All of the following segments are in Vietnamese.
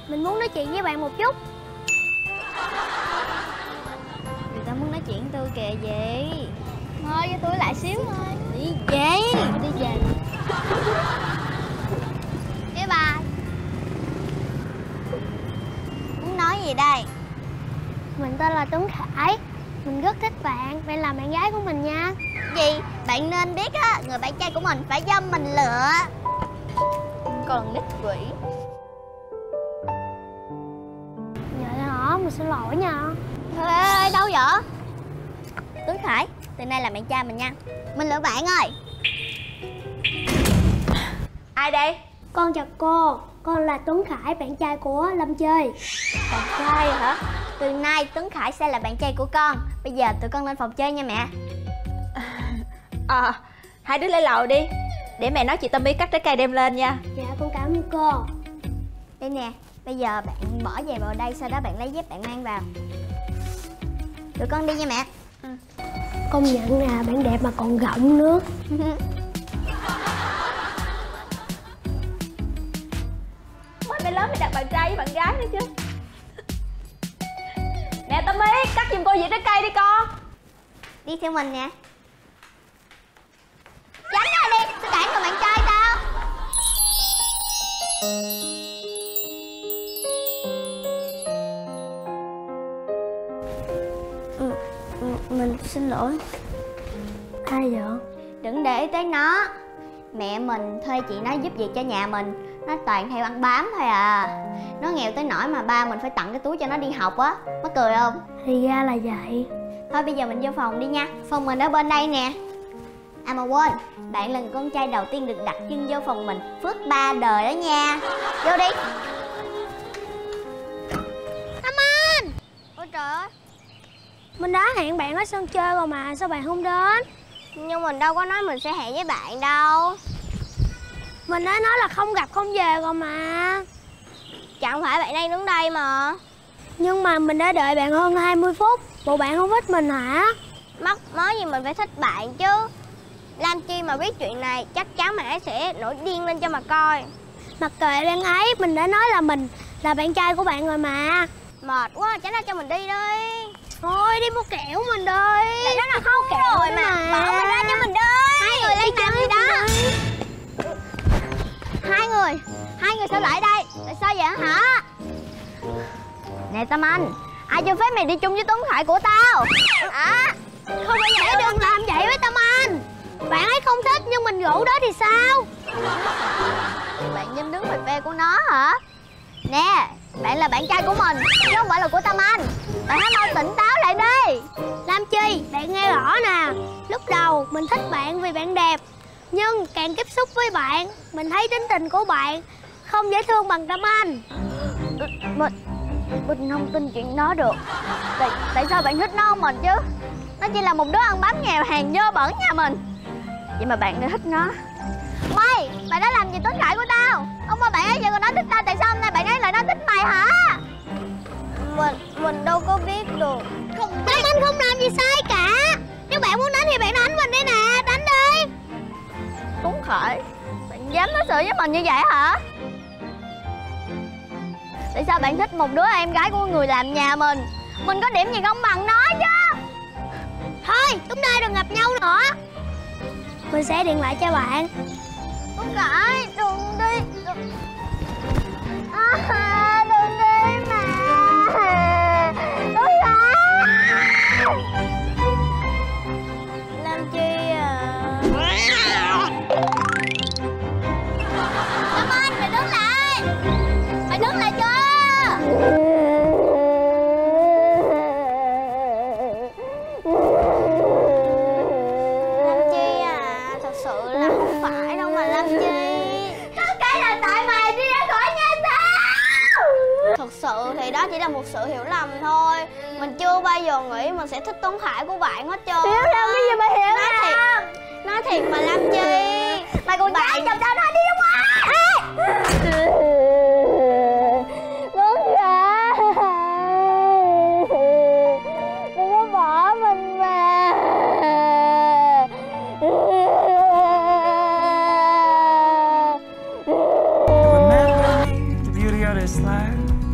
Mình muốn nói chuyện với bạn một chút. Người ta muốn nói chuyện tôi kìa gì. Thôi cho tôi lại xíu thôi. Đi về. Đi về. Bye bye. Muốn nói gì đây? Mình tên là Tuấn Khải. Mình rất thích bạn. Bạn là bạn gái của mình nha. Gì? Bạn nên biết á, người bạn trai của mình phải do mình lựa. Còn nít quỷ. Vậy hả? Mình xin lỗi nha. Ê, đâu vậy? Tuấn Khải, từ nay là bạn trai mình nha. Mình lựa bạn ơi. Ai đây? Con chào cô. Con là Tuấn Khải, bạn trai của Lâm Chơi. Bạn trai hả? Từ nay Tuấn Khải sẽ là bạn trai của con. Bây giờ tụi con lên phòng chơi nha mẹ. Hai đứa lên lầu đi, để mẹ nói chị Tâm Ý cắt trái cây đem lên nha. Dạ con cảm ơn cô. Đây nè, bây giờ bạn bỏ giày vào đây, sau đó bạn lấy dép bạn mang vào. Tụi con đi nha mẹ. Công nhận nè, bạn đẹp mà còn rộng nữa. Mày lớn mày đặt bạn trai với bạn gái nữa chứ. Nè Tâm Ý, cắt giùm cô dĩa trái cây đi con. Đi theo mình nè. Tránh ra đi, tôi cản người bạn trai tao. Mình xin lỗi. Ai vậy? Đừng để ý tới nó. Mẹ mình thuê chị nó giúp việc cho nhà mình. Nó toàn theo ăn bám thôi à. Nó nghèo tới nỗi mà ba mình phải tặng cái túi cho nó đi học á. Mắc cười không? Thì ra là vậy. Thôi bây giờ mình vô phòng đi nha. Phòng mình ở bên đây nè. À mà quên, bạn là người con trai đầu tiên được đặt chân vô phòng mình. Phước 3 đời đó nha. Vô đi. Tâm Anh! Ôi trời ơi, Mình đã hẹn bạn ở sân chơi rồi mà, sao bạn không đến? nhưng mình đâu có nói mình sẽ hẹn với bạn đâu. Mình đã nói là không gặp không về rồi mà. Chẳng phải bạn đang đứng đây mà. Nhưng mà mình đã đợi bạn hơn 20 phút. Bộ bạn không thích mình hả? Mắc mớ gì mình phải thích bạn chứ. Lam Chi mà biết chuyện này chắc chắn bạn ấy sẽ nổi điên lên cho mà coi. Mặc kệ bạn ấy, mình đã nói là mình là bạn trai của bạn rồi mà. Mệt quá, tránh ra cho mình đi đi. Thôi đi mua kẹo mình đi. Đó là không kẹo rồi mà. Bỏ mình ra cho mình đi. Hai người lên làm gì đó. Hai người sao lại đây? Tại sao vậy hả? Nè Tâm Anh, ai cho phép mày đi chung với Tuấn Khải của tao? Không phải vậy, đừng làm vậy với Tâm Anh. Bạn ấy không thích nhưng mình rủ đó thì sao? Bạn dám đứng về phe của nó hả? Nè, bạn là bạn trai của mình, chứ không phải là của Tâm Anh. Bạn hãy mau tỉnh táo lại đi. Lam Chi, bạn nghe rõ nè. Lúc đầu mình thích bạn vì bạn đẹp. Nhưng càng tiếp xúc với bạn, mình thấy tính tình của bạn không dễ thương bằng Tâm Anh. Mình không tin chuyện đó được. Tại sao bạn thích nó không mình chứ? Nó chỉ là một đứa ăn bám nghèo hàng dơ bẩn nhà mình. Vậy mà bạn lại thích nó. Mày đã làm gì Tuấn Khải của tao? Không mà bạn ấy giờ còn nói thích tao, tại sao hôm nay bạn ấy lại nói thích mày hả? Mình đâu có biết được. Tâm Anh không làm gì sai cả. Nếu bạn muốn đánh thì bạn đánh mình đi nè. Đánh đi. Tuấn Khải, bạn dám đối xử với mình như vậy hả? Tại sao bạn thích một đứa em gái của người làm nhà mình? Mình có điểm gì không bằng nó chứ. Thôi, chúng ta đừng gặp nhau nữa. Mình sẽ điện lại cho bạn. Tuấn Khải, đừng đi. Đừng đi mà. Tuấn Khải. Làm chi à? Tâm Anh, mày đứng lại. Mày đứng lại chưa? Lam Chi à, thật sự là không phải đâu mà Lam Chi. Tất cả là tại mày đi ra khỏi nhà tao. Thật sự thì đó chỉ là một sự hiểu lầm thôi. Mình chưa bao giờ nghĩ mình sẽ thích Tuấn Khải của bạn hết trơn. Hiểu lầm cái gì mà hiểu lầm? Nói thiệt mà Lam Chi. Mày còn dám chọc tao nói đi đúng không? Tuấn Khải, đừng có bỏ mình mà. Remember me, the beauty of this life.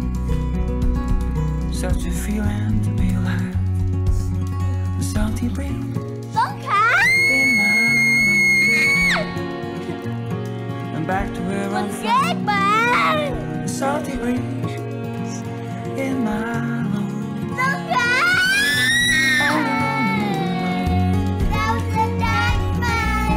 such a feeling to be alive. The salty breeze Tuấn Khả. in my lungs. I'm back to where I'm Mình ghét from. bạn. The salty breeze in my lungs. Tuấn Khả. Đâu sẽ đánh mày.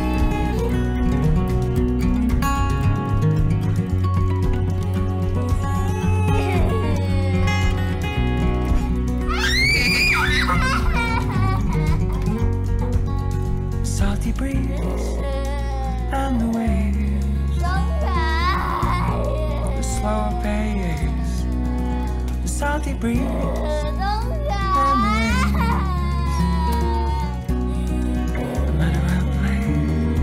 Salty breeze and the waves, Tuấn Khả. the slower pace. The salty breeze Tuấn Khả. and the waves, no matter our place.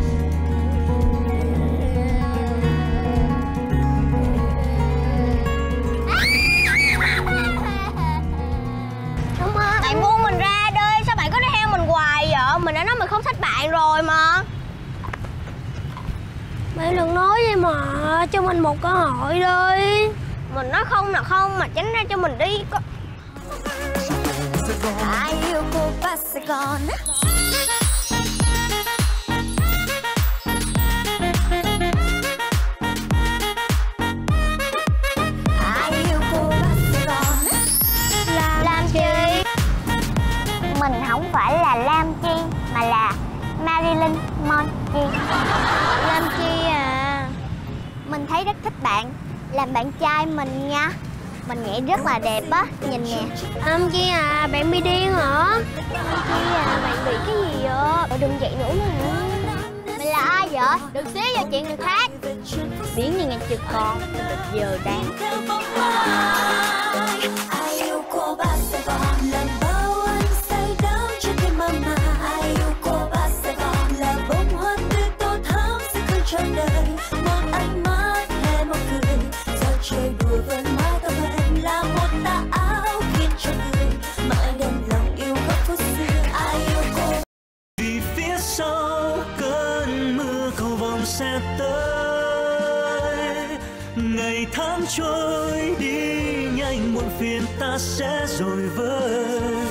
Bạn buông mình ra đi, sao bạn cứ đi theo mình hoài vậy? Mình đã nói mình không thích bạn rồi mà. Bạn đừng nói vậy mà, cho mình một cơ hội đi. Mình nói không là không, mà tránh ra cho mình đi. Ai yêu cô bác Sài Gòn. Ai yêu cô bác Sài Gòn. Lam Chi. Mình không phải là Lam Chi, mà là Marilyn Monchi. Lam Chi à, mình thấy rất thích bạn, làm bạn trai mình nha. Mình nghĩ rất là đẹp á, nhìn nè. Lam Chi à, bạn bị điên hả? Lam Chi à, bạn bị cái gì vậy? Đừng vậy nữa mà. Mày là ai vậy? Đừng xía vào chuyện người khác. Biến như ngày chưa con, giờ đang. Ai yêu cô bác Sài Gòn làm bao anh say đắm trên tim mà. Ai yêu cô bác Sài Gòn là bông hoa tươi tô thắm sẽ khơi trọn đời. Một ánh mắt hay một cười, giờ trời đùa với mái tóc em là một tà áo khiến cho người mãi đem lòng yêu khóc phút xưa. Ai yêu cô vì phía sau cơn mưa cầu vồng sẽ tới, ngày tháng trôi đi nhanh muộn phiền ta sẽ rồi vơi.